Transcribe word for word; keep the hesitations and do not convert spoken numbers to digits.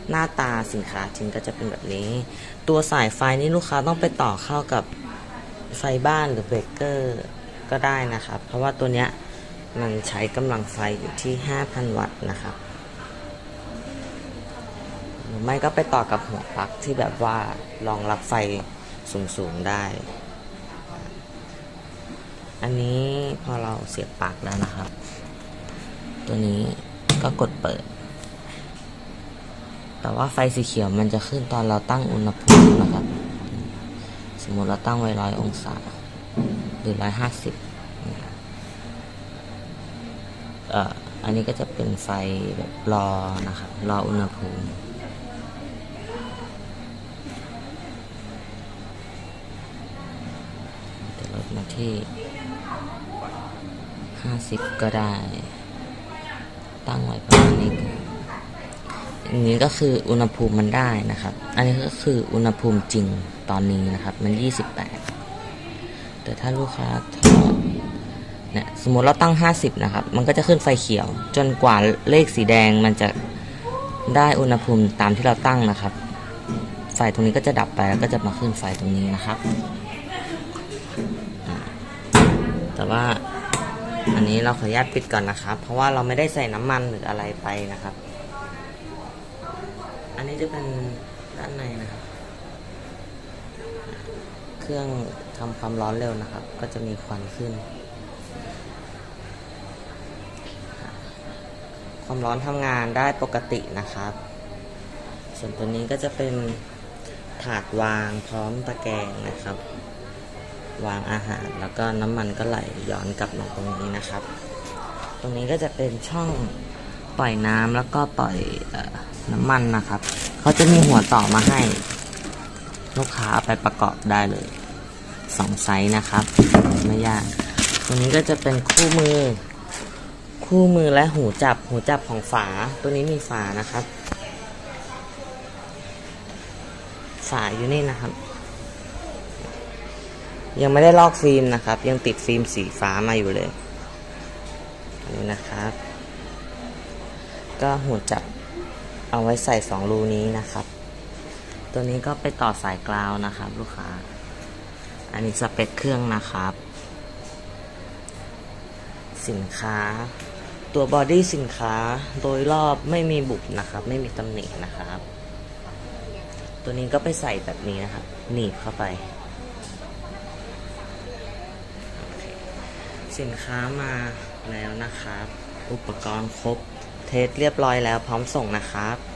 หน้าตาสินค้าจริงก็จะเป็นแบบนี้ตัวสายไฟนี่ลูกค้าต้องไปต่อเข้ากับไฟบ้านหรือเบรกเกอร์ก็ได้นะครับเพราะว่าตัวเนี้ยมันใช้กำลังไฟอยู่ที่ ห้าพัน วัตต์นะครับหรือไม่ก็ไปต่อกับหัวปลั๊กที่แบบว่ารองรับไฟสูงๆได้อันนี้พอเราเสียบปลั๊กแล้วนะครับตัวนี้ก็กดเปิดแต่ว่าไฟสีเขียวมันจะขึ้นตอนเราตั้งอุณหภูมินะครับสมมติเราตั้งไว้ร้อยองศาหรือร้อยห้าสิบเอ่ออันนี้ก็จะเป็นไฟแบบรอนะครับรออุณหภูมิจะลดมาที่ห้าสิบก็ได้ตั้งไว้ประมาณนี้อันนี้ก็คืออุณหภูมิมันได้นะครับอันนี้ก็คืออุณหภูมิจริงตอนนี้นะครับมันยี่สิบแปดแต่ถ้าลูกค้าถอดเนี่ยสมมติเราตั้งห้าสิบนะครับมันก็จะขึ้นไฟเขียวจนกว่าเลขสีแดงมันจะได้อุณหภูมิตามที่เราตั้งนะครับไฟตรงนี้ก็จะดับไปแล้วก็จะมาขึ้นไฟตรงนี้นะครับแต่ว่าอันนี้เราขออนุญาตปิดก่อนนะครับเพราะว่าเราไม่ได้ใส่น้ำมันหรืออะไรไปนะครับอันนี้จะเป็นด้านในนะครับเครื่องทำความร้อนเร็วนะครับก็จะมีควันขึ้นความร้อนทำงานได้ปกตินะครับส่วนตัวนี้ก็จะเป็นถาดวางพร้อมตะแกรงนะครับวางอาหารแล้วก็น้ำมันก็ไหลย้อนกลับมาตรงนี้นะครับตรงนี้ก็จะเป็นช่องปล่อยน้ำแล้วก็ปล่อยเอ่อน้ำมันนะครับเขาจะมีหัวต่อมาให้ลูกค้าเอาไปประกอบได้เลยสองไซส์นะครับไม่ยากตรงนี้ก็จะเป็นคู่มือคู่มือและหูจับหูจับของฝาตัวนี้มีฝานะครับฝาอยู่นี่นะครับยังไม่ได้ลอกฟิล์มนะครับยังติดฟิล์มสีฟ้ามาอยู่เลยนี่นะครับก็หูจับเอาไว้ใส่สองรูนี้นะครับตัวนี้ก็ไปต่อสายกราวนะครับลูกค้าอันนี้สเปคเครื่องนะครับสินค้าตัวบอดี้สินค้าโดยรอบไม่มีบุบนะครับไม่มีตำหนินะครับตัวนี้ก็ไปใส่แบบนี้นะครับหนีบเข้าไปสินค้ามาแล้วนะครับอุปกรณ์ครบเทสเรียบร้อยแล้วพร้อมส่งนะครับ